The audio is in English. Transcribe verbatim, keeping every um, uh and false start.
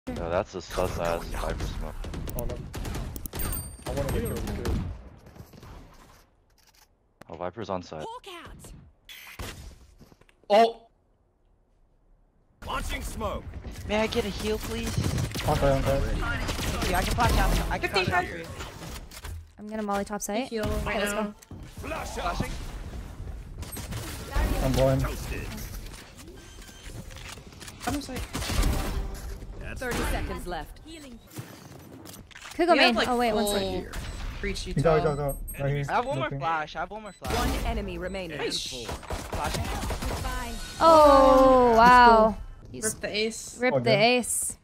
No, that's a sus ass Viper smoke. Oh no. I wanna get killed too. Oh, Viper's on side. Oh! Launching smoke. May I get a heal, please? Okay, okay. Yeah, I can flash out. I can flash out for you. I'm gonna molly top site. Heal Okay, right let's now. go. Flash out. Flashing. I'm blind. I'm sorry. thirty seconds left. Could go You main. have, like, Oh wait, one full second. Breach you He's out, he's out, he's out. Right here. I have one more Looking. flash. I have one more flash. One enemy remaining. Flashing. Oh wow. He's Rip the ace. ripped Oh, the good. ace.